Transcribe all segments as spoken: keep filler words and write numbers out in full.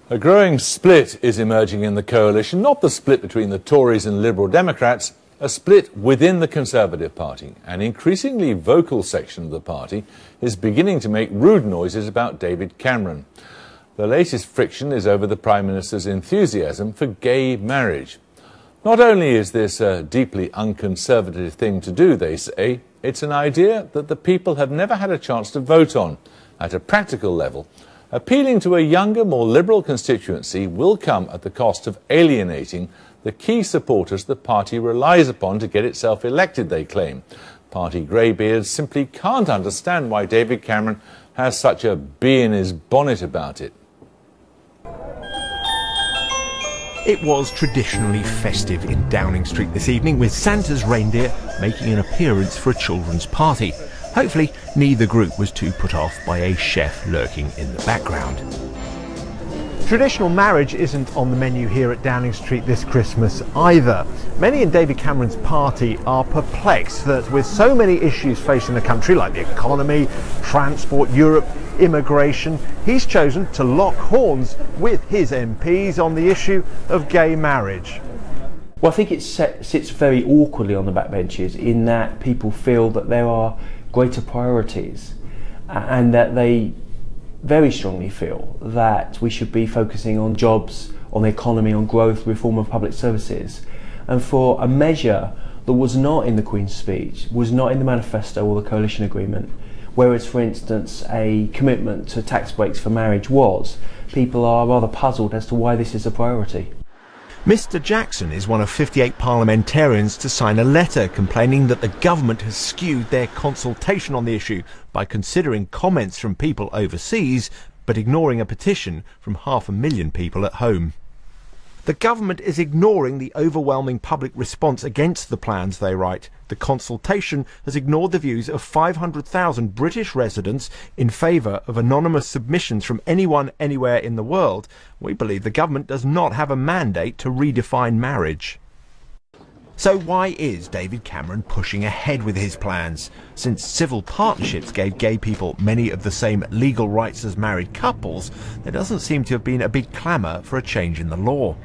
A growing split is emerging in the coalition, not the split between the Tories and Liberal Democrats, a split within the Conservative Party. An increasingly vocal section of the party is beginning to make rude noises about David Cameron. The latest friction is over the Prime Minister's enthusiasm for gay marriage. Not only is this a deeply unconservative thing to do, they say, it's an idea that the people have never had a chance to vote on. At a practical level, appealing to a younger, more liberal constituency will come at the cost of alienating the key supporters the party relies upon to get itself elected, they claim. Party greybeards simply can't understand why David Cameron has such a bee in his bonnet about it. It was traditionally festive in Downing Street this evening, with Santa's reindeer making an appearance for a children's party. Hopefully, neither group was too put off by a chef lurking in the background. Traditional marriage isn't on the menu here at Downing Street this Christmas either. Many in David Cameron's party are perplexed that with so many issues facing the country, like the economy, transport, Europe, immigration, he's chosen to lock horns with his M Ps on the issue of gay marriage. Well, I think it set, sits very awkwardly on the backbenches in that people feel that there are greater priorities and that they very strongly feel that we should be focusing on jobs, on the economy, on growth, reform of public services. And for a measure that was not in the Queen's speech, was not in the manifesto or the coalition agreement, whereas, for instance, a commitment to tax breaks for marriage was, people are rather puzzled as to why this is a priority. Mr Jackson is one of fifty-eight parliamentarians to sign a letter complaining that the government has skewed their consultation on the issue by considering comments from people overseas but ignoring a petition from half a million people at home. The government is ignoring the overwhelming public response against the plans, they write. The consultation has ignored the views of five hundred thousand British residents in favour of anonymous submissions from anyone anywhere in the world. We believe the government does not have a mandate to redefine marriage. So why is David Cameron pushing ahead with his plans? Since civil partnerships gave gay people many of the same legal rights as married couples, there doesn't seem to have been a big clamour for a change in the law.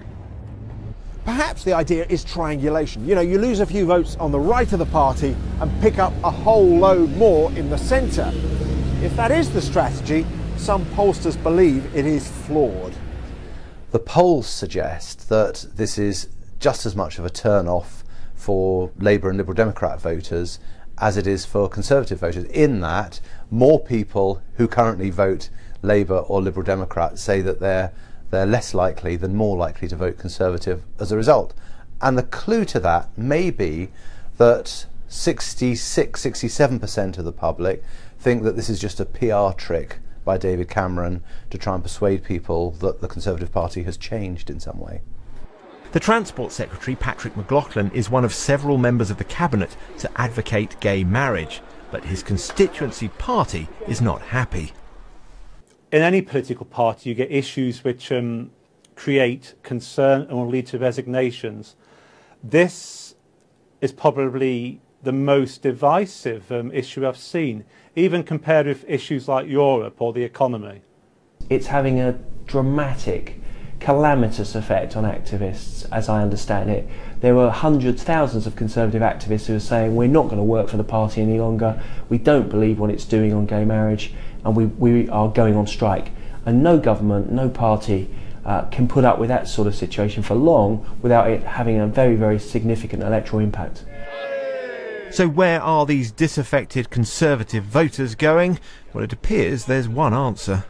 Perhaps the idea is triangulation. You know, you lose a few votes on the right of the party and pick up a whole load more in the centre. If that is the strategy, some pollsters believe it is flawed. The polls suggest that this is just as much of a turn-off for Labour and Liberal Democrat voters as it is for Conservative voters, in that more people who currently vote Labour or Liberal Democrat say that they're they're less likely than more likely to vote Conservative as a result. And the clue to that may be that sixty-six, sixty-seven percent of the public think that this is just a P R trick by David Cameron to try and persuade people that the Conservative Party has changed in some way. The Transport Secretary, Patrick McLaughlin, is one of several members of the Cabinet to advocate gay marriage, but his constituency party is not happy. In any political party, you get issues which um, create concern and will lead to resignations. This is probably the most divisive um, issue I've seen, even compared with issues like Europe or the economy. It's having a dramatic, calamitous effect on activists, as I understand it. There were hundreds, thousands of Conservative activists who are saying we're not going to work for the party any longer, we don't believe what it's doing on gay marriage, and we, we are going on strike. And no government, no party uh, can put up with that sort of situation for long without it having a very, very significant electoral impact. So where are these disaffected Conservative voters going? Well, it appears there's one answer.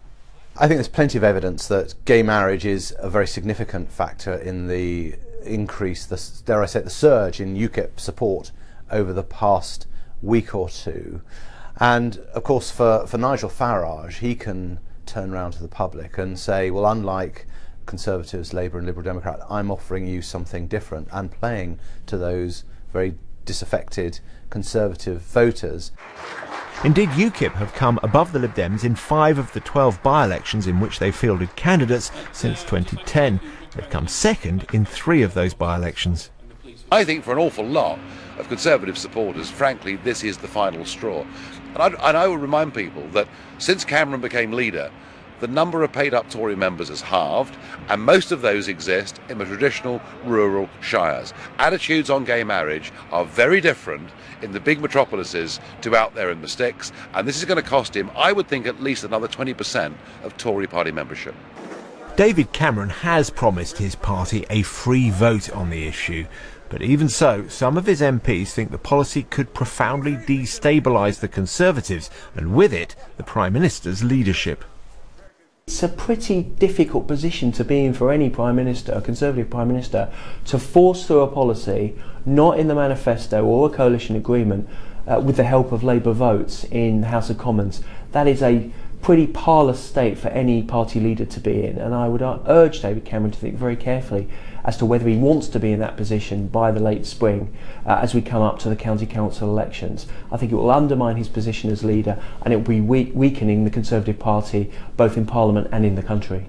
I think there's plenty of evidence that gay marriage is a very significant factor in the increase, the, dare I say, the surge in UKIP support over the past week or two. And of course, for, for Nigel Farage, he can turn around to the public and say, well, unlike Conservatives, Labour and Liberal Democrat, I'm offering you something different, and playing to those very disaffected Conservative voters. Indeed, UKIP have come above the Lib Dems in five of the twelve by-elections in which they've fielded candidates since twenty ten. They've come second in three of those by-elections. I think for an awful lot of Conservative supporters, frankly, this is the final straw. And I, and I would remind people that since Cameron became leader, the number of paid-up Tory members has halved, and most of those exist in the traditional rural shires. Attitudes on gay marriage are very different in the big metropolises to out there in the sticks, and this is going to cost him, I would think, at least another twenty percent of Tory party membership. David Cameron has promised his party a free vote on the issue, but even so, some of his M Ps think the policy could profoundly destabilise the Conservatives, and with it, the Prime Minister's leadership. It's a pretty difficult position to be in for any Prime Minister, a Conservative Prime Minister, to force through a policy not in the manifesto or a coalition agreement uh, with the help of Labour votes in the House of Commons. That is a pretty parlous state for any party leader to be in, and I would urge David Cameron to think very carefully as to whether he wants to be in that position by the late spring uh, as we come up to the county council elections. I think it will undermine his position as leader, and it will be weak weakening the Conservative Party both in Parliament and in the country.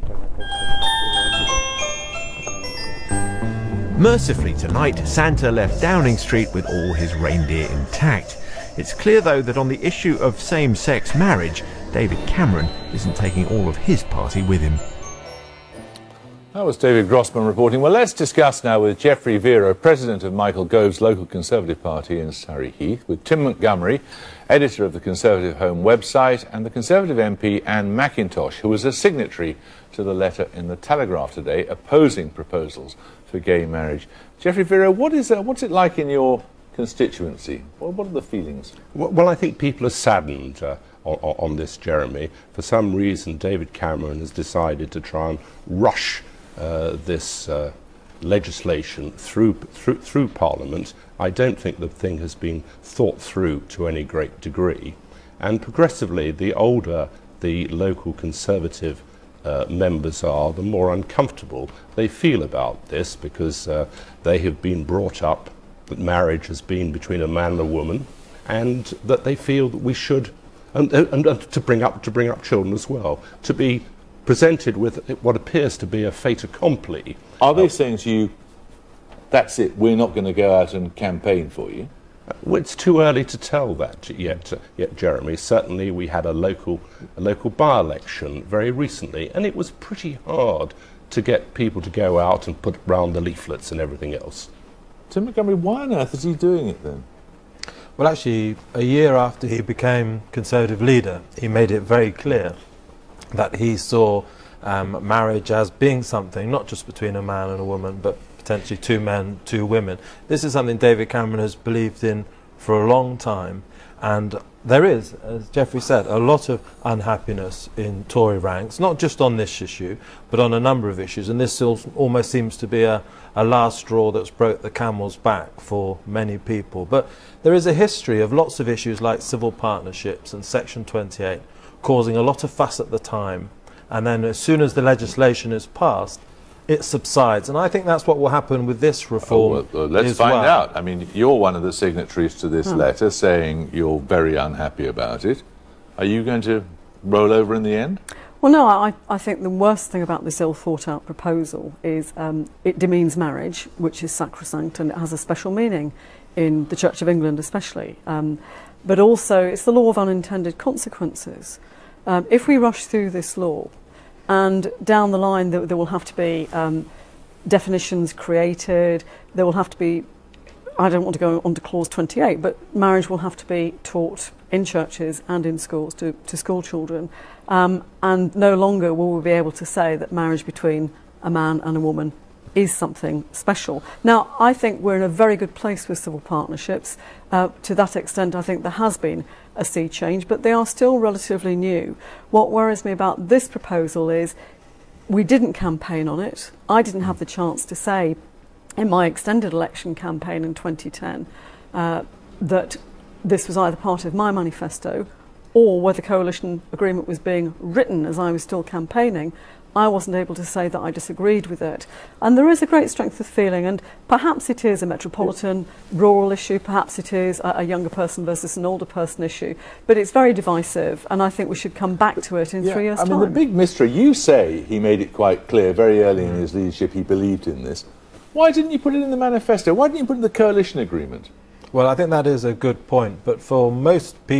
Mercifully tonight, Santa left Downing Street with all his reindeer intact. It's clear though that on the issue of same-sex marriage, David Cameron isn't taking all of his party with him. That was David Grossman reporting. Well, let's discuss now with Geoffrey Vero, President of Michael Gove's local Conservative Party in Surrey Heath, with Tim Montgomerie, editor of the Conservative Home website, and the Conservative M P Anne McIntosh, who was a signatory to the letter in the Telegraph today opposing proposals for gay marriage. Geoffrey Vero, what is uh, what's it like in your constituency? What, what are the feelings? Well, well, I think people are saddened uh, on, on this, Jeremy. For some reason, David Cameron has decided to try and rush uh, this uh, legislation through, through, through Parliament. I don't think the thing has been thought through to any great degree. And progressively, the older the local Conservative uh, members are, the more uncomfortable they feel about this, because uh, they have been brought up that marriage has been between a man and a woman, and that they feel that we should, and, and, and to bring up to bring up children as well, to be presented with what appears to be a fait accompli. Are they uh, saying to you, that's it, we're not going to go out and campaign for you? Well, it's too early to tell that yet, uh, yet, Jeremy. Certainly we had a local, a local by-election very recently, and it was pretty hard to get people to go out and put round the leaflets and everything else. Tim Montgomerie, why on earth is he doing it then? Well, actually, a year after he became Conservative leader, he made it very clear that he saw um, marriage as being something, not just between a man and a woman, but potentially two men, two women. This is something David Cameron has believed in for a long time, and there is, as Geoffrey said, a lot of unhappiness in Tory ranks, not just on this issue, but on a number of issues, and this almost seems to be a, a last straw that's broke the camel's back for many people. But there is a history of lots of issues like civil partnerships and Section twenty-eight causing a lot of fuss at the time, and then as soon as the legislation is passed, it subsides, and I think that's what will happen with this reform. Oh, well, well, let's find well. out. I mean, you're one of the signatories to this hmm. letter saying you're very unhappy about it. Are you going to roll over in the end? Well, no, I, I think the worst thing about this ill-thought-out proposal is um, it demeans marriage, which is sacrosanct, and it has a special meaning in the Church of England especially. Um, but also, it's the law of unintended consequences. Um, if we rush through this law, and down the line there, there will have to be um, definitions created, there will have to be, I don't want to go on to clause twenty-eight, but marriage will have to be taught in churches and in schools to, to school children, um, and no longer will we be able to say that marriage between a man and a woman is something special. Now, I think we're in a very good place with civil partnerships. Uh, to that extent, I think there has been a sea change, but they are still relatively new. What worries me about this proposal is we didn't campaign on it. I didn't have the chance to say in my extended election campaign in twenty ten uh, that this was either part of my manifesto or where the coalition agreement was being written as I was still campaigning. I wasn't able to say that I disagreed with it. And there is a great strength of feeling, and perhaps it is a metropolitan, rural issue, perhaps it is a, a younger person versus an older person issue, but it's very divisive, and I think we should come back to it in yeah, three years' I time. mean, the big mystery, you say he made it quite clear very early in his leadership he believed in this. Why didn't you put it in the manifesto? Why didn't you put it in the coalition agreement? Well, I think that is a good point, but for most people,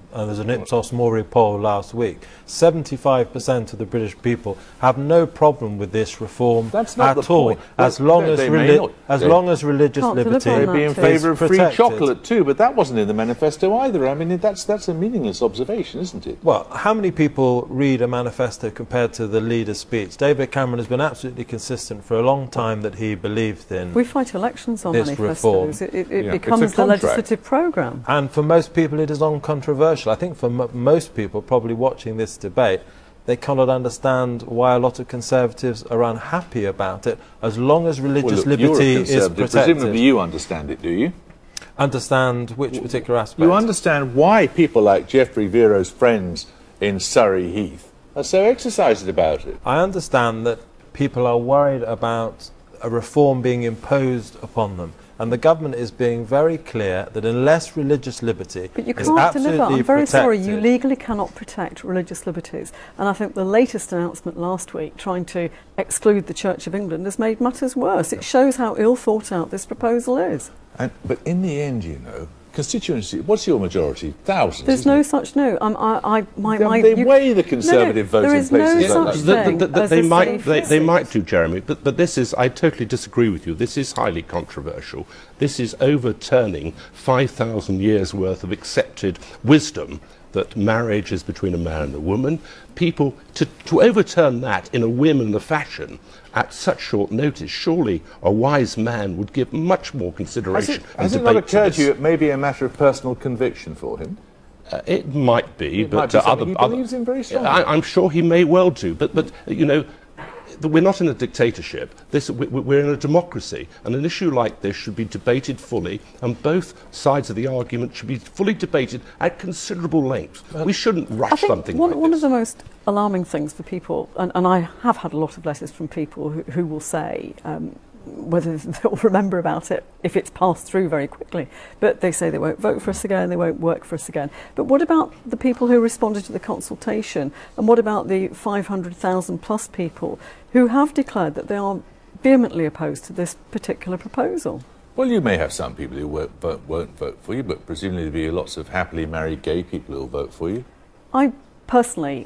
uh, there's an Ipsos Mori poll last week, seventy-five percent of the British people have no problem with this reform That's not at the all, point. as Well, long they- as, they may reli not. as They long as religious can't deliver liberty on They'd that be in too. favour is of free protected. chocolate too, but that wasn't in the manifesto either. I mean, that's that's a meaningless observation, isn't it? Well, how many people read a manifesto compared to the leader's speech? David Cameron has been absolutely consistent for a long time that he believed in. We fight elections on This manifestos. reform. It, it, it Yeah, it's a becomes the contract. legislative programme. And for most people it is uncontroversial. I think for m most people probably watching this debate, they cannot understand why a lot of Conservatives are unhappy about it, as long as religious Well, look, you're a liberty is Conservative. protected. Presumably you understand it, do you? Understand which particular aspect? You understand why people like Geoffrey Vero's friends in Surrey Heath are so exercised about it. I understand that people are worried about a reform being imposed upon them. And the government is being very clear that unless religious liberty But you is can't absolutely deliver. I'm very sorry, you protected- legally cannot protect religious liberties. And I think the latest announcement last week, trying to exclude the Church of England, has made matters worse. It shows how ill thought out this proposal is. And, but in the end, you know, constituency, what's your majority? Thousands. There's isn't no it? such, no. Um, I, I, my, They- my, they you- weigh the no, Conservative no, vote there in is no places like such that. thing Th- th- th- as they a might safe they, they visit. might do, Jeremy, but, but this is, I totally disagree with you. This is highly controversial. This is overturning five thousand years worth of accepted wisdom that marriage is between a man and a woman. People, to, to overturn that in a whim and a fashion at such short notice, surely a wise man would give much more Has consideration it, and has it debate not occurred to to you this. it may be a matter of personal conviction for him? Uh, it might be, It but might be uh, something other, he other believes in very strongly. I, I'm sure he may well do, but but you know, th- we're not in a dictatorship. This we, we're in a democracy, and an issue like this should be debated fully, and both sides of the argument should be fully debated at considerable length. We shouldn't rush I think something one, like one this. of the most alarming things for people, and, and I have had a lot of letters from people who, who will say, um, whether they'll remember about it if it's passed through very quickly, but they say they won't vote for us again, they won't work for us again. But what about the people who responded to the consultation, and what about the five hundred thousand plus people who have declared that they are vehemently opposed to this particular proposal? Well, you may have some people who won't vote, won't vote for you, but presumably there'll be lots of happily married gay people who will vote for you. I personally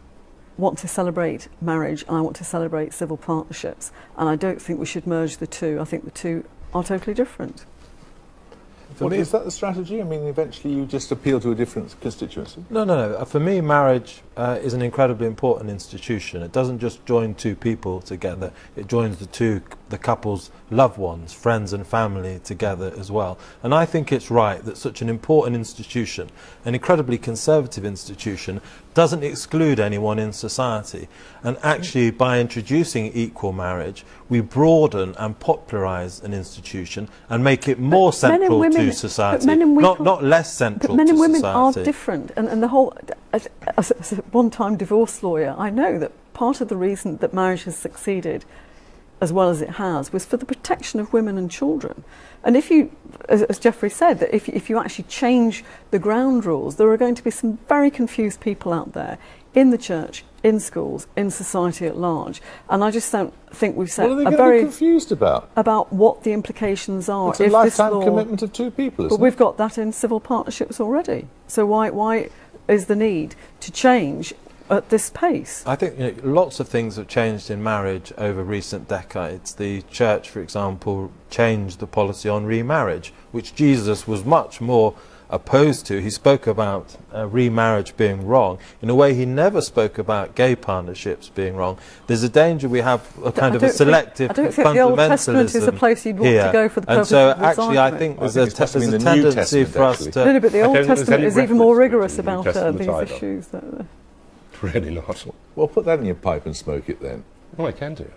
want to celebrate marriage and I want to celebrate civil partnerships, and I don't think we should merge the two. I think the two are totally different. What, is that the strategy? I mean, eventually you just appeal to a different constituency? No, no, no. For me, marriage uh, is an incredibly important institution. It doesn't just join two people together. It joins the two, the couple's loved ones, friends and family together as well. And I think it's right that such an important institution, an incredibly conservative institution, doesn't exclude anyone in society. And actually, by introducing equal marriage, we broaden and popularise an institution and make it more But men and central women- to society, but men and not, women- not less central But men to and women society. are different, and, and the whole, as, as as a one-time divorce lawyer, I know that part of the reason that marriage has succeeded as well as it has was for the protection of women and children. And if you, as, as Geoffrey said, that if, if you actually change the ground rules, there are going to be some very confused people out there in the church, in schools, in society at large. And I just don't think we've set What are they a going to very be confused about? about what the implications are. It's a if lifetime this law, commitment of two people, isn't But we've got that in civil partnerships already. So why why is the need to change at this pace? I think you know, lots of things have changed in marriage over recent decades. The church, for example, changed the policy on remarriage, which Jesus was much more opposed to. He spoke about uh, remarriage being wrong in a way he never spoke about gay partnerships being wrong. There's a danger we have a kind I of a don't selective think, I don't think the Old Testament is a fundamentalism place you'd want here. to go for the purpose And so of this actually I argument. think I there's, think a, it's supposed to there's be a in the New tendency Testament, for us actually. to... No, no, but the I Old don't think there's Testament any is even more reference to it rigorous in the New about uh, Testament these either. issues. Uh, Really not. Well, put that in your pipe and smoke it then. Oh, I can do.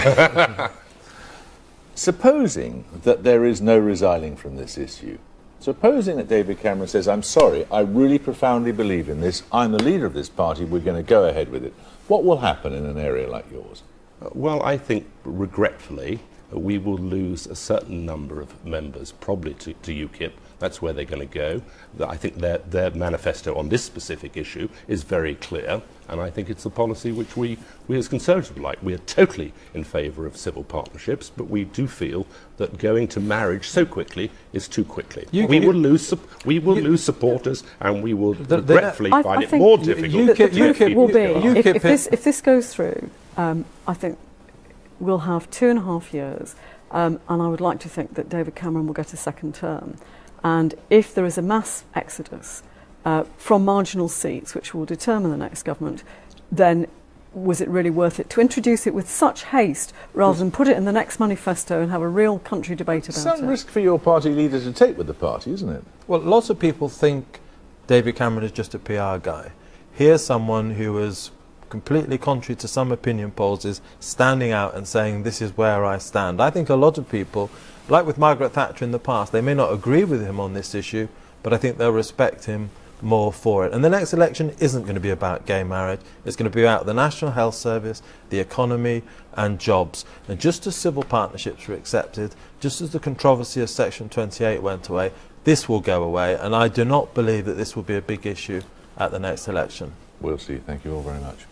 Supposing that there is no resiling from this issue, supposing that David Cameron says, I'm sorry, I really profoundly believe in this, I'm the leader of this party, we're going to go ahead with it, what will happen in an area like yours? Uh, well, I think, regretfully, uh, we will lose a certain number of members, probably to, to UKIP, That's where they're going to go. I think their, their manifesto on this specific issue is very clear, and I think it's the policy which we, we as Conservatives like. We are totally in favour of civil partnerships, but we do feel that going to marriage so quickly is too quickly. You, we you, will lose we will you, lose supporters, and we will the, regretfully I, find I it more difficult. You, the, the U proof will be, if, if, this, it. if this goes through, um, I think we'll have two and a half years, um, and I would like to think that David Cameron will get a second term. And if there is a mass exodus uh, from marginal seats, which will determine the next government, then was it really worth it to introduce it with such haste rather than put it in the next manifesto and have a real country debate about Some it? risk for your party leader to take with the party, isn't it? Well, lots of people think David Cameron is just a P R guy. Here's someone who is completely contrary to some opinion polls, is standing out and saying, this is where I stand. I think a lot of people, like with Margaret Thatcher in the past, they may not agree with him on this issue, but I think they'll respect him more for it. And the next election isn't going to be about gay marriage. It's going to be about the National Health Service, the economy and jobs. And just as civil partnerships were accepted, just as the controversy of Section twenty-eight went away, this will go away. And I do not believe that this will be a big issue at the next election. We'll see. Thank you all very much.